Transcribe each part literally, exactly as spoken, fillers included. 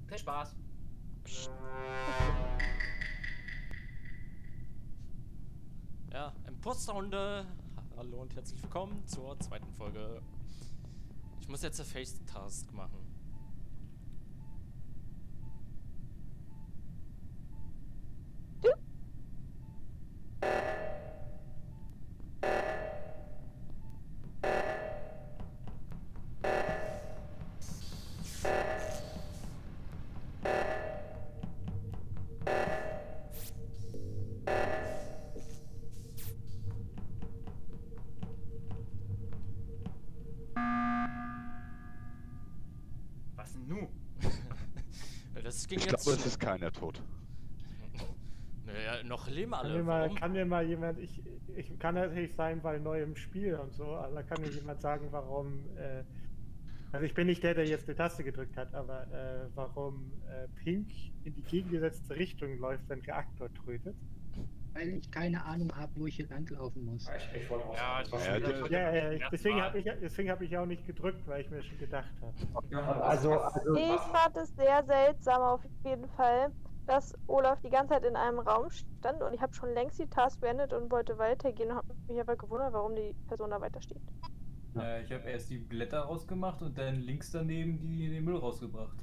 Viel Spaß. Ja, Imposterhunde. Hallo und herzlich willkommen zur zweiten Folge. Ich muss jetzt eine Face-Task machen. Was denn nun? Das ging Ich jetzt glaube, es ist keiner tot. Naja, noch leben Kann alle. mir, mal, Warum? kann mir mal jemand, ich, ich kann natürlich sein, weil neu im Spiel und so, aber kann mir jemand sagen, warum, äh, also ich bin nicht der, der jetzt die Taste gedrückt hat, aber äh, warum äh, Pink in die gegengesetzte Richtung läuft, wenn Reaktor trötet? Weil ich keine Ahnung habe, wo ich hier langlaufen muss. Ich, ich wollte auch ja, das ja, wieder, Ja, ja, ja, deswegen habe ich, deswegen hab ich auch nicht gedrückt, weil ich mir schon gedacht habe. Ja, Also, was- also Ich fand es sehr seltsam auf jeden Fall, dass Olaf die ganze Zeit in einem Raum stand und ich habe schon längst die Task beendet und wollte weitergehen und habe mich aber gewundert, warum die Person da weiter steht. Äh, ich habe erst die Blätter rausgemacht und dann links daneben die, den Müll rausgebracht.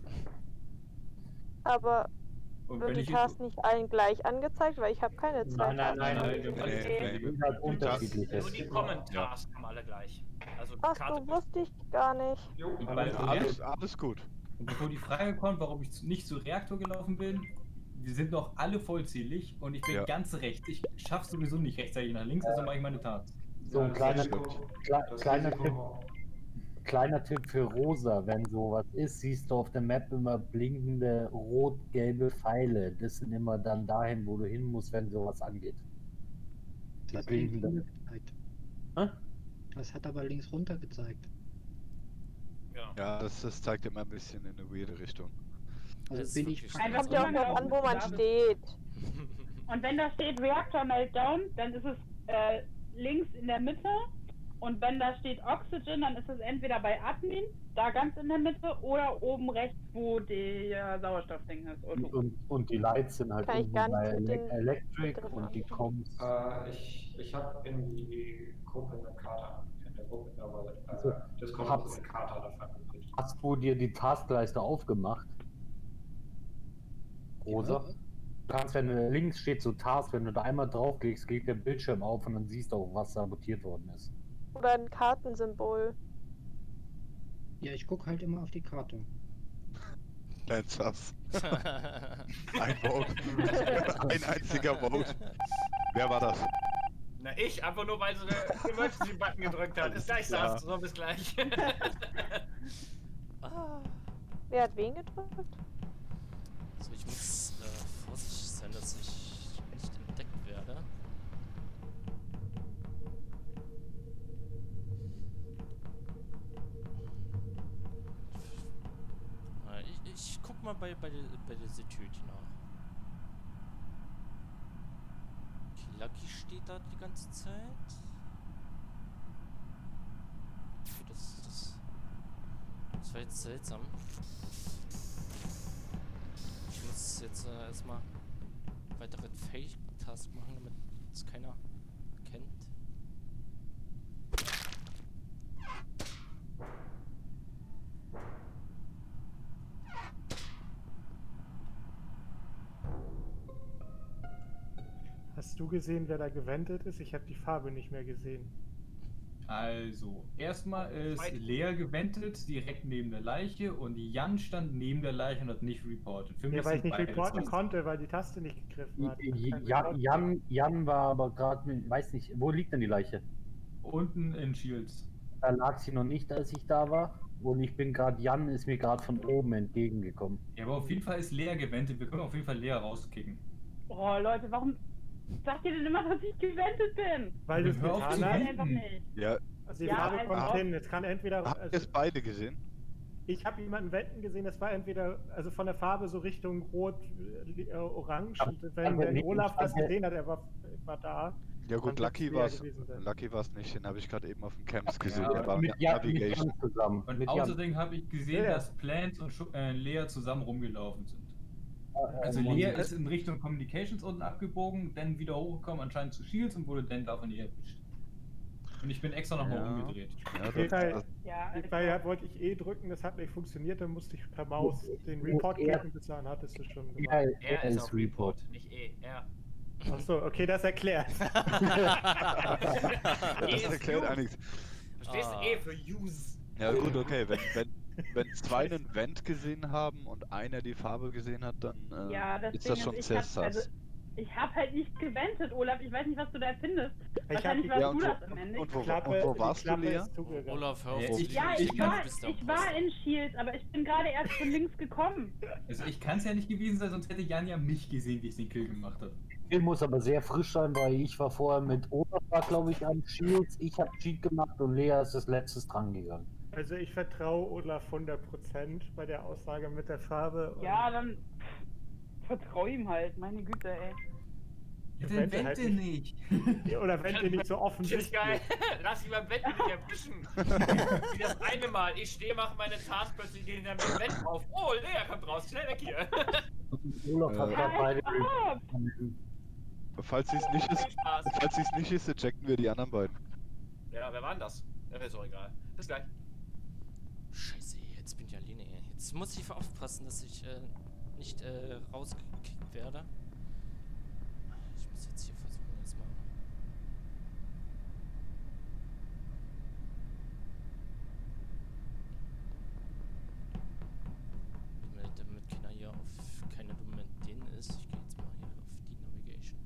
Aber Und wird wenn die ich Task nicht allen gleich angezeigt, weil ich habe keine zwei Nein, nein, Tasks. nein, nein, Nee, nee, halt unterschiedliches. Nur die Kommentars haben alle gleich. Also Ach Karte. so, wusste ich gar nicht. Jo, Und aber bei- Ja, alles, alles gut. Und bevor die Frage kommt, warum ich zu- nicht zu Reaktor gelaufen bin, wir sind doch alle vollzählig und ich bin Ja. ganz rechts. Ich schaffe sowieso nicht rechtzeitig nach links, also mache ich meine Tat. So ein kleiner, kle das kleiner, Tipp, Risiko- kleiner Tipp für Rosa, wenn sowas ist, siehst du auf der Map immer blinkende rot-gelbe Pfeile. Das sind immer dann dahin, wo du hin musst, wenn sowas angeht. Die Das hat links blinken runter dann. gezeigt. Hä? Das hat aber links runter gezeigt. Ja. Ja, das, das zeigt immer ein bisschen in eine weirde Richtung. Also Das ist bin ich wirklich falsch. Kommt ja auch noch an, wo man steht. Und wenn da steht Reactor Meltdown, dann ist es äh, links in der Mitte. Und wenn da steht Oxygen, dann ist es entweder bei Admin, da ganz in der Mitte, oder oben rechts, wo der Sauerstoffding ist. Und, und, und die Lights sind halt Kann ich unten gar nicht bei mit Ele den Electric Begriffen und die anfangen. Comms. Äh, ich ich habe in die Gruppe eine Karte, in der Gruppe, aber äh, Also, das kommt hab's- aus der Karte davon. Hast du dir die Taskleiste aufgemacht? Rosa? Du kannst, wenn du links steht so Task, wenn du da einmal draufklickst, geht der Bildschirm auf und dann siehst du auch, was sabotiert worden ist. Oder ein Kartensymbol. Ja, ich gucke halt immer auf die Karte. Let's us. Ein Vote. Ein einziger Vote. Wer war das? Na, ich, einfach nur weil sie den Emergency-Button gedrückt hat. Ist gleich Ja. das, so bis gleich. Ah. Wer hat wen gedrückt? Also ich muss äh, vorsichtig sein, dass ich nicht entdeckt werde. Äh, Ich, ich guck mal bei, bei, der, bei der Security nach. Okay, Lucky steht da die ganze Zeit. Okay, das, das, das war jetzt seltsam. Ich muss jetzt äh, erstmal weitere Fake-Task machen, damit es keiner kennt. Hast du gesehen, wer da gewendet ist? Ich habe die Farbe nicht mehr gesehen. Also, erstmal ist Lea gewendet, direkt neben der Leiche, und Jan stand neben der Leiche und hat nicht reportet. Für Ja, mich weil ich sind nicht beide reporten zwei- konnte, weil die Taste nicht gegriffen hat. Jan, Jan, Jan war aber gerade, weiß nicht, wo liegt denn die Leiche? Unten in Shields. Da lag sie noch nicht, als ich da war. Und ich bin gerade, Jan ist mir gerade von oben entgegengekommen. Ja, aber auf jeden Fall ist Lea gewendet. Wir können auf jeden Fall Lea rauskicken. Oh Leute, warum sagt ihr denn immer, dass ich gewendet bin? Weil du es Hör auf zu getan Nein, hast. einfach nicht. Ja, Also die Ja, Farbe also kommt auch- hin. Es kann entweder. habt ihr Also, es beide gesehen? ich habe jemanden wenden gesehen, das war entweder also von der Farbe so Richtung Rot, äh, Orange. Ja, Und wenn, aber wenn nicht- Olaf das aber- gesehen hat, er war, war da. Ja gut, Dann Lucky wird's war's. Lea gewesen sein. Lucky war's nicht, den habe ich gerade eben auf dem Camps gesehen. Ja, der war mit mit Jan, mit Navigation. Jan zusammen. Und mit Jan. außerdem habe ich gesehen, Ja. dass Plants und Schu- äh, Lea zusammen rumgelaufen sind. Also Ähm, Lea und- ist in Richtung Communications unten abgebogen, dann wieder hochgekommen anscheinend zu Shields und wurde dann davon ihr erwischt. Und ich bin extra nochmal Ja. umgedreht. Ja, Auf jeden das, Fall, das, Ja, auf jeden Fall ja, wollte ich eh drücken, das hat nicht funktioniert, dann musste ich per Maus den Report er- klicken, bis dahin hattest du schon Ja, gemacht. Er er ist ist auf Report. Report, nicht E. Er. Achso, okay, das erklärt. das erklärt einiges. Verstehst du? Ah. E für Use. Ja gut, okay, wenn, wenn, wenn zwei einen Vent gesehen haben und einer die Farbe gesehen hat, dann äh, Ja, das ist Ding das schon ist, ich sehr hab, sass. also, ich habe halt nicht gewendet, Olaf. Ich weiß nicht, was du da findest. Ich Wahrscheinlich hab- warst ja, du und, das am wo, Ende. und, wo, Klappe, und wo die warst du, Klappe Lea? ist zugegangen. Olaf, hör auf, Ja, so ich- lieb, Ja, ich ich kann- war, du bist der ich war Imposter. in Shields, aber ich bin gerade erst von links gekommen. Also ich kann es ja nicht gewesen sein, sonst hätte Jan ja mich gesehen, wie ich den Kill gemacht habe. Der muss aber sehr frisch sein, weil ich war vorher mit Olaf, war glaube ich an Shields, ich habe Cheat gemacht und Lea ist als letztes dran gegangen. Also ich vertraue Olaf hundert Prozent bei der Aussage mit der Farbe. und- Ja, dann vertrau ihm halt. Meine Güte, ey. Ja, Wenn dann er halt wente nicht. Oder wenn ihr nicht so Das ist offensichtlich. geil. Lass ihn beim Wetten nicht erwischen. Wie das eine Mal. Ich stehe, mache meine Task, plötzlich gehen dann mit dem Wetten auf. Oh, Lea kommt raus. Schnell weg hier. Und Olaf hat Äh, da beide Ja, Reports. Falls sie es nicht ist, Viel Spaß. falls sie es nicht ist, ejecten wir die anderen beiden. Ja, wer war denn das? Ja, ist auch egal. Bis gleich. Scheiße, jetzt bin ich alleine. ey. Jetzt muss ich aufpassen, dass ich äh, nicht äh, rausgekickt werde. Ich muss jetzt hier versuchen, erstmal. Damit, damit keiner hier auf keine dummen Ideen ist. Ich gehe jetzt mal hier auf die Navigation.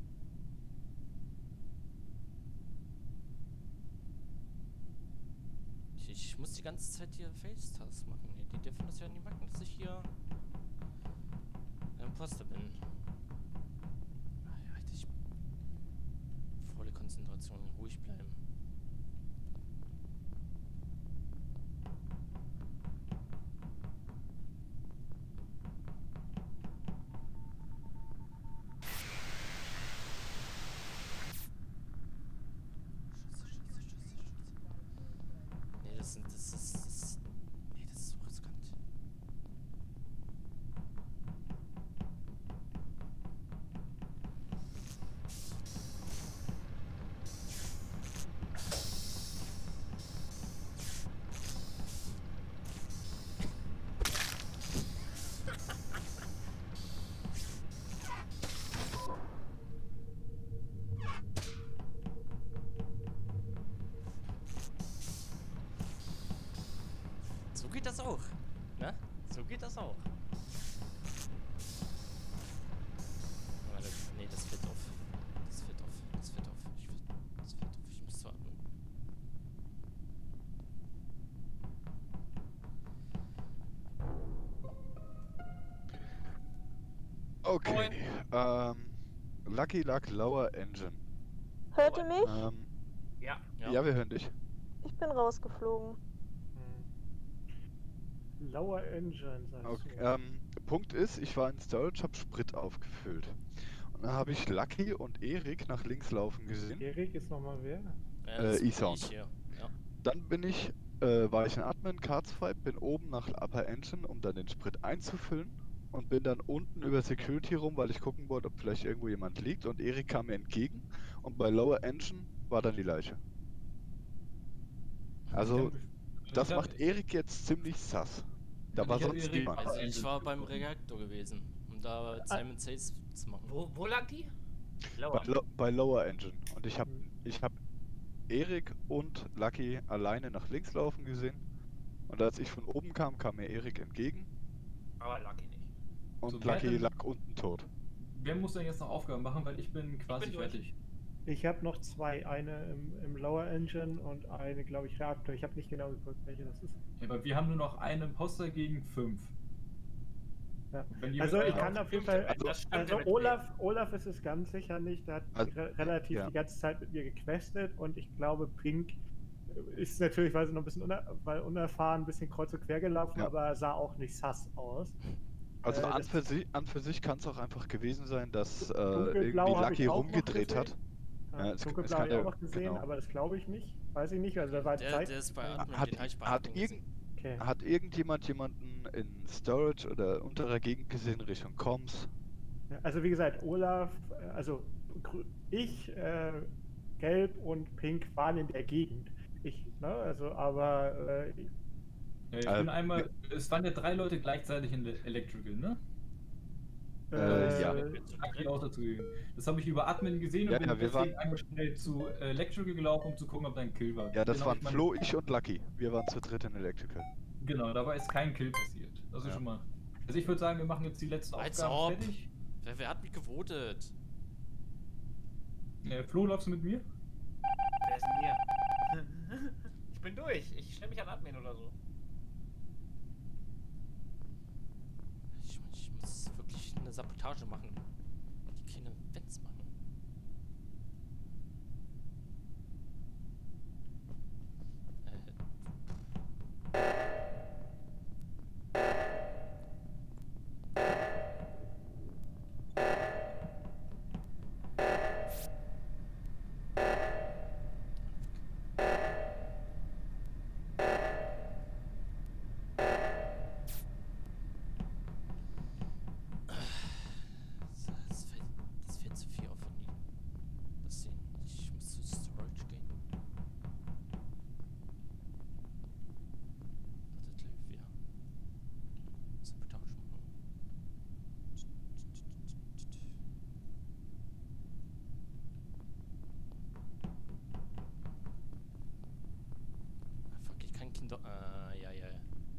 Ich, ich muss die ganze Zeit hier Face-Tasks machen. Die, die dürfen das ja nicht machen, dass ich hier Imposter bin. Ah ja, ich volle Konzentration, ruhig bleiben. Scheiße, scheiße, scheiße, scheiße. Nee, das sind, das ist, das ist, nee, das ist so riskant. So geht das auch. Ne? So geht das auch. Aber das, nee, das fällt auf. Das fällt auf. Das fällt auf. Ich, das fällt auf. Ich muss warten. Okay. Ähm, Lucky Luck Lower Engine. Hört ihr mich? Ähm, Ja. Ja. ja, wir hören dich. Ich bin rausgeflogen. Hm. Lower Engine, sagst Okay, du. ähm, Punkt ist, ich war in Storage, hab Sprit aufgefüllt. Und dann habe ich Lucky und Erik nach links laufen gesehen. Erik ist nochmal wer? Ja, Äh, das bin E-Sound. ich hier. Ja. Dann bin ich, äh, war ich in Admin, Cardswipe, bin oben nach Upper Engine, um dann den Sprit einzufüllen. Und bin dann unten über Security rum, weil ich gucken wollte, ob vielleicht irgendwo jemand liegt. Und Erik kam mir entgegen. Und bei Lower Engine war dann die Leiche. Also, das Ich hab- macht Erik jetzt ziemlich sass. Da Und war ich hab sonst Erik- niemand. Also ich war beim Reaktor gewesen, um da Simon Says zu machen. Wo, wo lag die? Bei, Lower. Lo bei Lower Engine. Und ich habe Mhm. ich hab Erik und Lucky alleine nach links laufen gesehen. Und als ich von oben kam, kam mir Erik entgegen. Aber Lucky nicht. Und So, wer Lucky denn- lag unten tot. Wer muss denn jetzt noch Aufgaben machen, weil ich bin quasi bin durch. fertig. Ich habe noch zwei, eine im, im Lower Engine und eine, glaube ich, Reaktor. Ich habe nicht genau geguckt, welche das ist. Ja, aber wir haben nur noch einen Imposter gegen fünf. Ja. Wenn ihr Also mit ich euch kann auf jeden Fall, Das stimmt also mit Olaf, Olaf ist es ganz sicher nicht, der hat Also, re relativ ja. die ganze Zeit mit mir gequestet und ich glaube Pink ist natürlich, weil sie noch ein bisschen uner weil unerfahren, ein bisschen kreuz und quer gelaufen, Ja. aber sah auch nicht sass aus. Also Äh, an, das- für sich, an für sich kann es auch einfach gewesen sein, dass äh, Dunkelblau irgendwie hab ich Lucky auch noch rumgedreht hat. gesehen. Ja, Ja, es- Dunkelblau es habe kann ich auch ja- noch gesehen, genau. aber das glaube ich nicht. Weiß ich nicht, also da war Der, Zeit. der ist bei Admin, Hat, den habe ich bei hat, Admin irgend, gesehen. Okay. hat irgendjemand jemanden in Storage oder unterer Gegend gesehen Richtung Comms? Ja, also wie gesagt, Olaf, äh, also grü- ich, äh, Gelb und Pink waren in der Gegend. Ich, ne, also aber äh, Ja, ich Äh, bin einmal, es waren ja drei Leute gleichzeitig in der Electrical, ne? Äh, ja. äh, Hab ich auch dazu gegeben. Das habe ich über Admin gesehen und Ja, bin ja, wir deswegen einmal schnell zu äh, Electrical gelaufen, um zu gucken, ob da ein Kill war. Ja, das Den hab waren ich mal- Flo, ich und Lucky. Wir waren zu dritt in Electrical. Genau, dabei ist kein Kill passiert. Das ist Ja. schon mal. Also ich würde sagen, wir machen jetzt die letzten Als Aufgaben ob. fertig. Wer, wer hat mich gewotet? Äh, Flo, läufst du mit mir? Wer ist denn mir? Ich bin durch. Ich stelle mich an Admin oder so. Ich, ich muss wirklich eine Sabotage machen. Die keine Events machen. Das fällt, das fällt zu viel auf von ihm. Das sehen. Ich muss zu Storage gehen. Warte gleich wieder. Sabotage machen. Ah, fuck, ich kann Kinder. Ah, ja, ja, ja.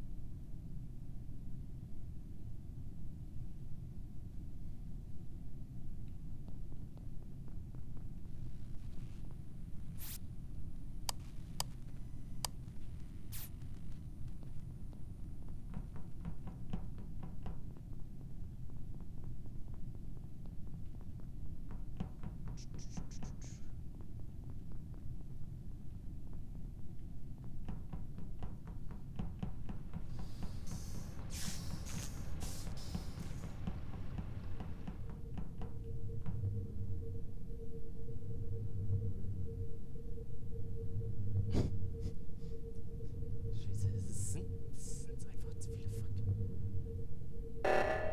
Scheiße, es sind, es sind einfach zu viele Fuck.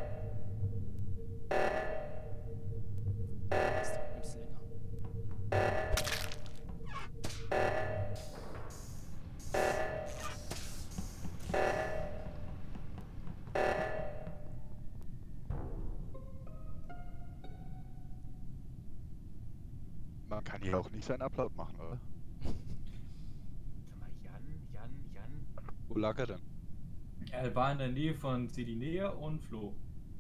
Das dauert ein bisschen länger. Man kann hier auch nicht seinen Upload machen, oder? Sag mal, Jan, Jan, Jan. Wo lag er denn? Er war in der Nähe von Cedinea und Flo.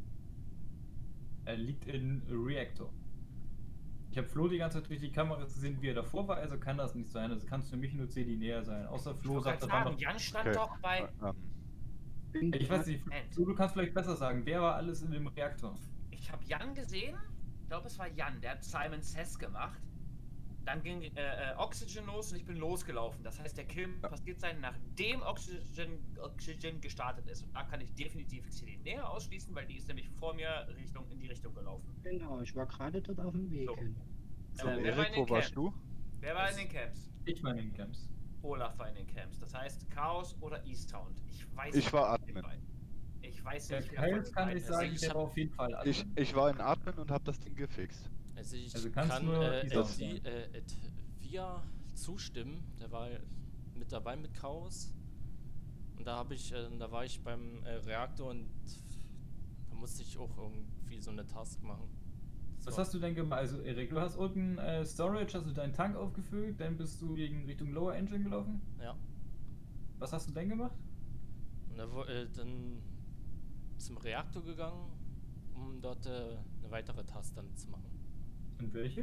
Er liegt in Reactor. Ich habe Flo die ganze Zeit durch die Kameras gesehen, wie er davor war, also kann das nicht sein. Also kann es für mich nur Cedinea sein. Außer Ich Flo wollte sagt, gerade da war sagen, noch. Jan stand Okay. doch bei. Ähm, Ich weiß nicht, Moment. Flo, du kannst vielleicht besser sagen, wer war alles in dem Reaktor? Ich habe Jan gesehen. Ich glaube, es war Jan. Der hat Simon Says gemacht. Dann ging äh, äh, Oxygen los und ich bin losgelaufen. Das heißt, der Kill passiert sein, nachdem Oxygen, Oxygen gestartet ist. Und da kann ich definitiv Cedinea ausschließen, weil die ist nämlich vor mir Richtung, in die Richtung gelaufen. Genau, ich war gerade dort auf dem Weg So. hin. so, Äh, wer war Erik, in den wo warst Camps? du? Wer war in den Camps? Ich war in den Camps. Olaf war in den Camps. Das heißt Chaos oder Easttown. Ich weiß Ich nicht, war wer von Admin. den beiden- Ich weiß Der nicht, wer von Kyle den kann beiden ich ist. sagen, ich der hab- war auf jeden Fall Admin. Ich, ich war in Admin und habe das Ding gefixt. Also ich Also kannst kann nur äh, Isa Edvi- sagen. äh, Edvia zustimmen. Der war mit dabei mit Chaos. Und da habe ich, äh, da war ich beim äh, Reaktor und da musste ich auch irgendwie so eine Task machen. Was hast du denn gemacht? Also Erik, du hast unten äh, Storage, hast du deinen Tank aufgefüllt, dann bist du gegen Richtung Lower Engine gelaufen. Ja. Was hast du denn gemacht? Und da, wo- äh, dann zum Reaktor gegangen, um dort äh, eine weitere Task dann zu machen. Und welche?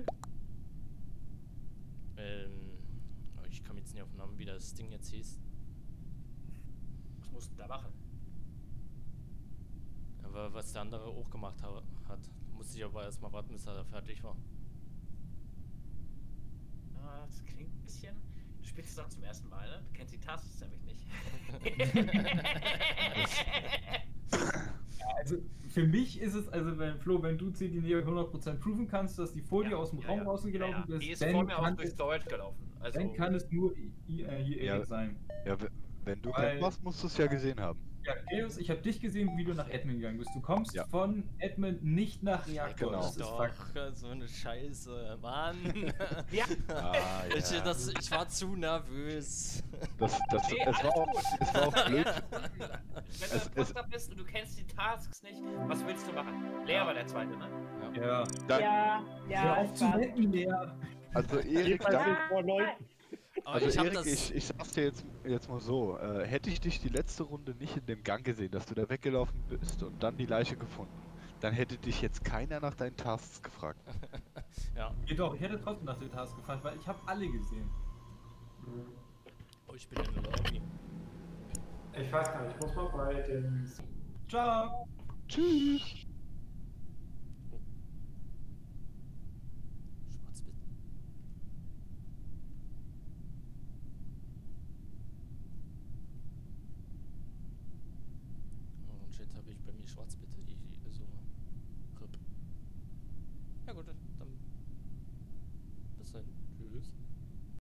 Ähm, aber ich komme jetzt nicht auf den Namen, wie das Ding jetzt hieß. Was musst du da machen? Aber was der andere auch gemacht ha hat. Musste ich aber erstmal warten, bis er da fertig war. Ah, das klingt ein bisschen. Du spielst es doch zum ersten Mal, ne? Du kennst die Tasks nämlich nicht. Ja, also für mich ist es, also wenn Flo, wenn du C D Neo hundert Prozent proven kannst, dass die Folie Ja, aus dem ja, Raum ja. rausgelaufen Ja, ja. ist, Die ist dann vor mir auch kann durch es- Storage gelaufen. Also, dann kann es nur I- I- äh, hier Ja. Erik sein. Ja, w- wenn du Weil- Camp warst, musst du es ja gesehen haben. Ja, Chaos, ich habe dich gesehen, wie du nach Admin gegangen bist. Du kommst Ja. von Admin nicht nach Reaktor. Genau. Das ist Doch, Fakt. so eine Scheiße, Mann. Ja. Ah, ich, ja. das, ich war zu nervös. Das, das, Nee, es, alles war auch, gut. es war auch blöd. Wenn du Es- Imposter bist und du kennst die Tasks nicht, was willst du machen? Lea war der Zweite, ne? Ja. Da, Ja, ja. Hör auf ich zu weiß. wetten, Lea. Also Erik, Jedenfalls da, nicht vor Leuten. Aber also ich hab Erik, das. ich, ich sag's dir jetzt, jetzt mal so, äh, hätte ich dich die letzte Runde nicht in dem Gang gesehen, dass du da weggelaufen bist und dann die Leiche gefunden, dann hätte dich jetzt keiner nach deinen Tasks gefragt. ja. Jedoch, ich hätte trotzdem nach den Task gefragt, weil ich habe alle gesehen. Oh, ich bin in der Lobby. Ich weiß gar nicht, ich muss mal bei dem. Ciao. Tschüss! Schwarzbild. Oh, und shit, habe ich bei mir Schwarzbitte, die so. R I P. Ja gut, dann. Bis dann.